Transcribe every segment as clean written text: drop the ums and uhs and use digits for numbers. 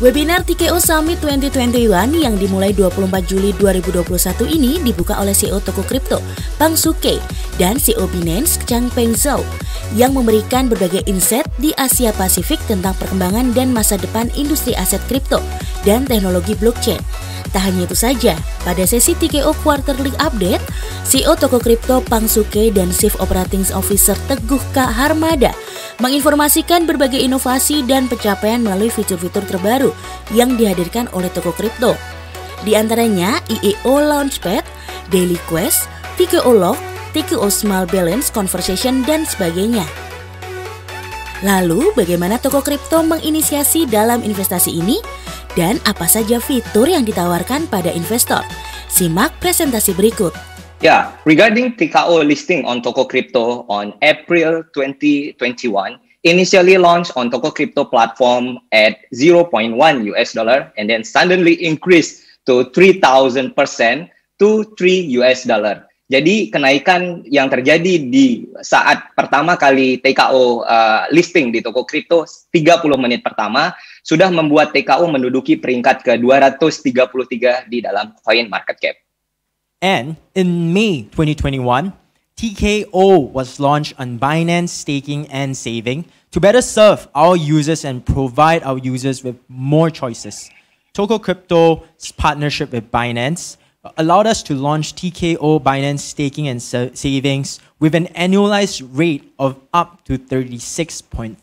Webinar TKO Summit 2021 yang dimulai 24 Juli 2021 ini dibuka oleh CEO toko kripto, Pang Sukey, dan CEO Binance, Changpeng Zhao, yang memberikan berbagai insight di Asia Pasifik tentang perkembangan dan masa depan industri aset kripto dan teknologi blockchain. Tak hanya itu saja, pada sesi TKO Quarterly Update, CEO toko kripto Pang Sukey dan Chief Operating Officer Teguh K. Harmada menginformasikan berbagai inovasi dan pencapaian melalui fitur-fitur terbaru yang dihadirkan oleh toko kripto. Di antaranya IEO Launchpad, Daily Quest, TKO Log, TKO Small Balance Conversation, dan sebagainya. Lalu, bagaimana toko kripto menginisiasi dalam investasi ini? Dan apa saja fitur yang ditawarkan pada investor? Simak presentasi berikut. Yeah, regarding TKO listing on Toko Crypto on April 2021, initially launched on Toko Crypto platform at $0.1 and then suddenly increased to 3,000% to $3. Jadi kenaikan yang terjadi di saat pertama kali TKO listing di Toko Crypto 30 menit pertama sudah membuat TKO menduduki peringkat ke-233 di dalam coin market cap. And in May 2021, TKO was launched on Binance Staking and Saving to better serve our users and provide our users with more choices. Toko Crypto's partnership with Binance allowed us to launch TKO Binance Staking and Savings with an annualized rate of up to 36.49%.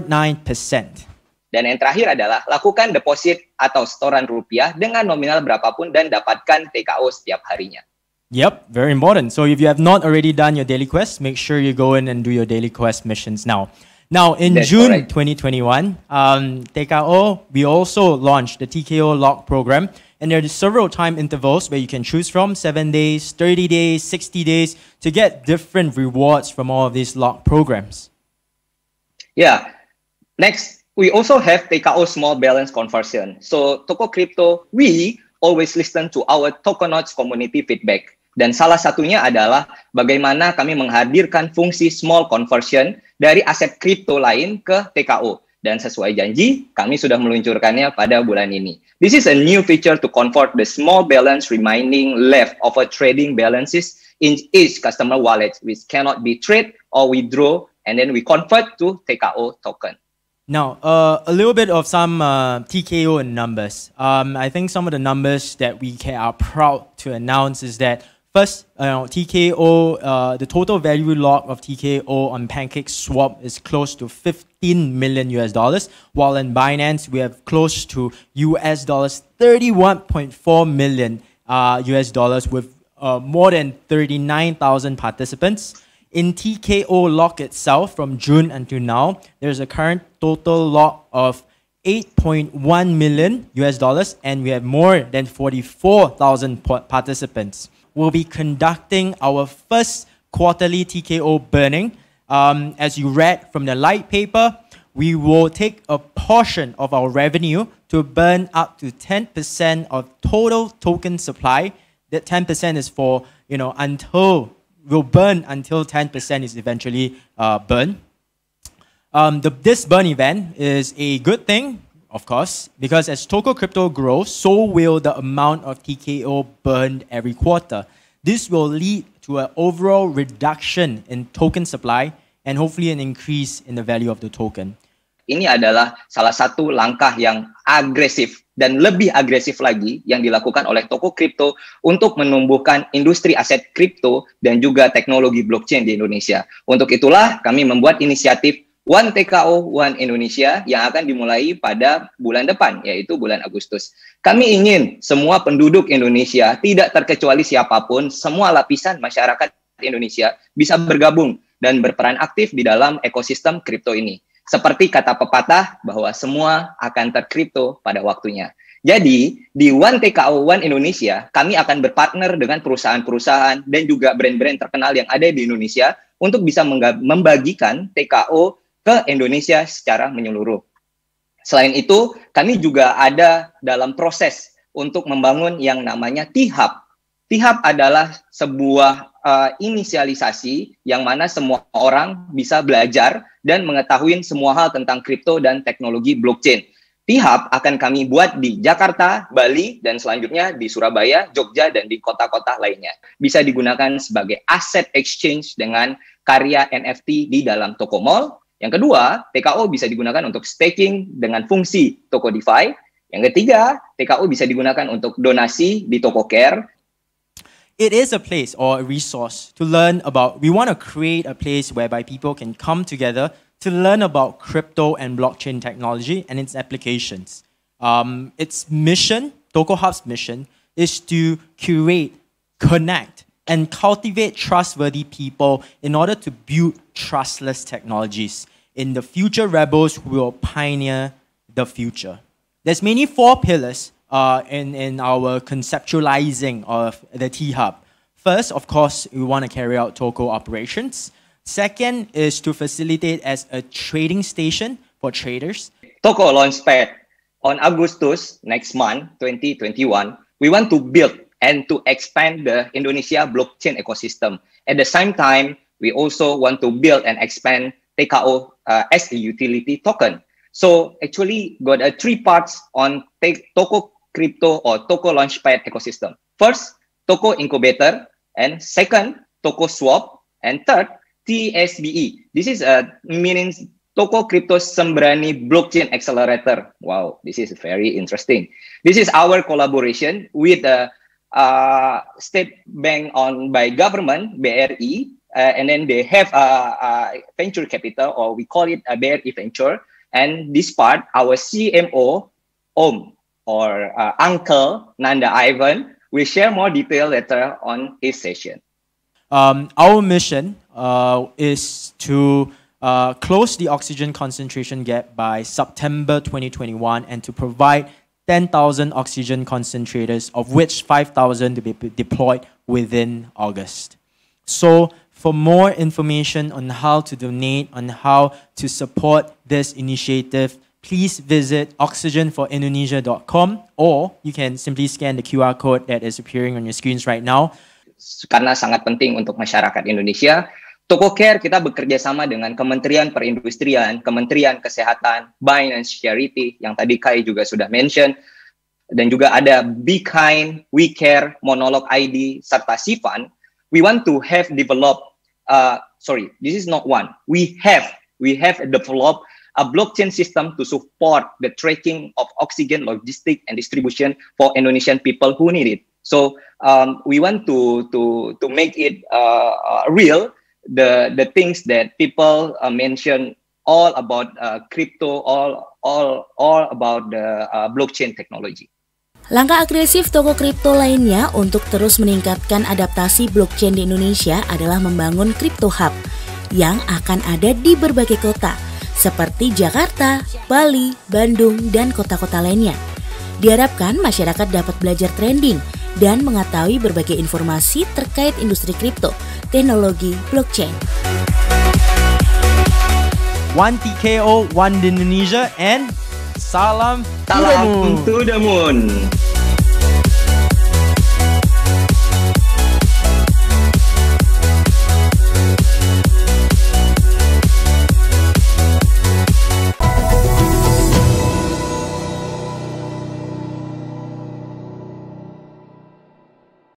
Dan yang terakhir adalah lakukan deposit atau setoran rupiah dengan nominal berapapun dan dapatkan TKO setiap harinya. Yep, very important. So if you have not already done your daily quest, make sure you go in and do your daily quest missions now. Now, in June 2021, TKO, we also launched the TKO Lock program. And there are several time intervals where you can choose from 7 days, 30 days, 60 days to get different rewards from all of these lock programs. Yeah. Next, we also have TKO Small Balance Conversion. So, Toko Crypto, we always listen to our Tokonauts community feedback. Dan salah satunya adalah bagaimana kami menghadirkan fungsi small conversion dari aset kripto lain ke TKO. Dan sesuai janji, kami sudah meluncurkannya pada bulan ini. This is a new feature to convert the small balance remaining left of a trading balances in each customer wallet, which cannot be trade or withdraw, and then we convert to TKO token. Now, a little bit of some TKO numbers. I think some of the numbers that we are proud to announce is that first, TKO, the total value lock of TKO on PancakeSwap is close to $15 million, while in Binance we have close to $31.4 million with more than 39,000 participants. In TKO Lock itself, from June until now, there's a current total lock of $8.1 million, and we have more than 44,000 participants. We'll be conducting our first quarterly TKO burning. As you read from the light paper, we will take a portion of our revenue to burn up to 10% of total token supply. That 10% is for, we'll burn until 10% is eventually burned. This burn event is a good thing, of course, because as Toko Crypto grows, so will the amount of TKO burned every quarter. This will lead to an overall reduction in token supply and hopefully an increase in the value of the token. Ini adalah salah satu langkah yang agresif dan lebih agresif lagi yang dilakukan oleh Toko Crypto untuk menumbuhkan industri aset kripto dan juga teknologi blockchain di Indonesia. Untuk itulah kami membuat inisiatif One TKO, One Indonesia yang akan dimulai pada bulan depan, yaitu bulan Agustus. Kami ingin semua penduduk Indonesia, tidak terkecuali siapapun, semua lapisan masyarakat Indonesia bisa bergabung dan berperan aktif di dalam ekosistem kripto ini. Seperti kata pepatah bahwa semua akan terkripto pada waktunya. Jadi, di One TKO, One Indonesia, kami akan berpartner dengan perusahaan-perusahaan dan juga brand-brand terkenal yang ada di Indonesia untuk bisa membagikan TKO ke Indonesia secara menyeluruh. Selain itu, kami juga ada dalam proses untuk membangun yang namanya T-Hub. T-Hub adalah sebuah inisialisasi yang mana semua orang bisa belajar dan mengetahui semua hal tentang kripto dan teknologi blockchain. T-Hub akan kami buat di Jakarta, Bali, dan selanjutnya di Surabaya, Jogja, dan di kota-kota lainnya. Bisa digunakan sebagai asset exchange dengan karya NFT di dalam toko mall. Yang kedua, TKO bisa digunakan untuk staking dengan fungsi toko DeFi. Yang ketiga, TKO bisa digunakan untuk donasi di toko Care. It is a place or a resource to learn about. We want to create a place whereby people can come together to learn about crypto and blockchain technology and its applications. Its mission, Toko Hub's mission, is to curate, connect, and cultivate trustworthy people in order to build trustless technologies in the future rebels who will pioneer the future. There's mainly 4 pillars in our conceptualizing of the T-Hub. First, of course, we want to carry out Toko operations. Second is to facilitate as a trading station for traders. Toko Launchpad on Agustus next month, 2021, we want to build and to expand the Indonesia blockchain ecosystem. At the same time, we also want to build and expand TKO as a utility token. So actually got 3 parts on Toko Crypto or Toko Launchpad ecosystem. First, Toko Incubator, and second, Toko Swap, and third, TSBE. This is means Toko Crypto Sembrani Blockchain Accelerator. Wow, this is very interesting. This is our collaboration with the state bank owned by government, BRI, and then they have a venture capital, or we call it a BRI Venture. And this part, our CMO, Om, or Uncle Nanda Ivan, will share more detail later on his session. Our mission is to close the oxygen concentration gap by September 2021 and to provide 10,000 oxygen concentrators, of which 5,000 to be deployed within August. So for more information on how to donate, on how to support this initiative, please visit oxygenforindonesia.com, or you can simply scan the QR code that is appearing on your screens right now. Karena sangat penting untuk masyarakat Indonesia, Toko Care kita bekerja sama dengan Kementerian Perindustrian, Kementerian Kesehatan, Binance Charity, yang tadi Kai juga sudah mention, dan juga ada Be Kind, We Care, Monolog ID, serta Sivan. We want to have developed, this is not one. We have developed a blockchain system to support the tracking of oxygen logistics and distribution for Indonesian people who need it. So we want to make it real. The things that people mention all about crypto, all about the blockchain technology. Langkah agresif toko kripto lainnya untuk terus meningkatkan adaptasi blockchain di Indonesia adalah membangun Crypto Hub yang akan ada di berbagai kota seperti Jakarta, Bali, Bandung, dan kota-kota lainnya. Diharapkan masyarakat dapat belajar trending dan mengetahui berbagai informasi terkait industri kripto, teknologi blockchain. One TKO, one Indonesia, and salam to the moon.